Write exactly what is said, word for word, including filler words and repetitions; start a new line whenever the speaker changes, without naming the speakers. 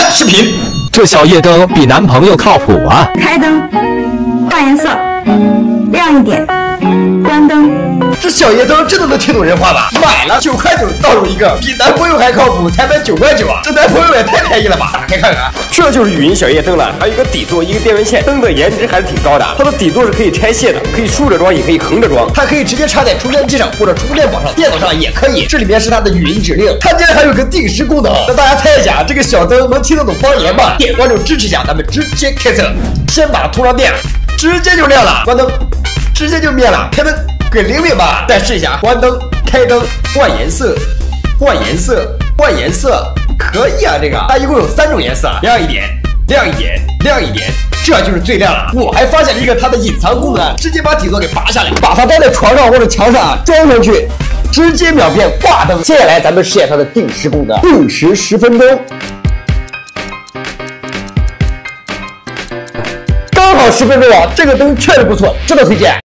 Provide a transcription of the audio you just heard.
看视频。
这小夜灯比男朋友靠谱啊！
开灯，换颜色，亮一点，关灯。
这小夜灯真的能听懂人话吧？买了九块九倒数一个，比男朋友还靠谱，才买九块九啊！这男朋友也太便宜了吧！打开看看，这就是语音小夜灯了，还有一个底座，一个电源线，灯的颜值还是挺高的。它的底座是可以拆卸的，可以竖着装，也可以横着装，它可以直接插在充电器上或者充电宝上，电脑上也可以。这里面是它的语音指令，它竟然还有个定时功能。那大家猜一下，这个小灯能听得懂方言吗？点关注支持一下，咱们直接开测。先把它通上电，直接就亮了，关灯，直接就灭了，开灯。给灵敏吧，再试一下，关灯、开灯、换颜色、换颜色、换颜色，可以啊，这个它一共有三种颜色，亮一点，亮一点，亮一点，这就是最亮了。我还发现了一个它的隐藏功能，直接把底座给拔下来，把它搭在床上或者墙上装上去，直接秒变挂灯。接下来咱们试验它的定时功能，定时十分钟，刚好十分钟啊，这个灯确实不错，值得推荐。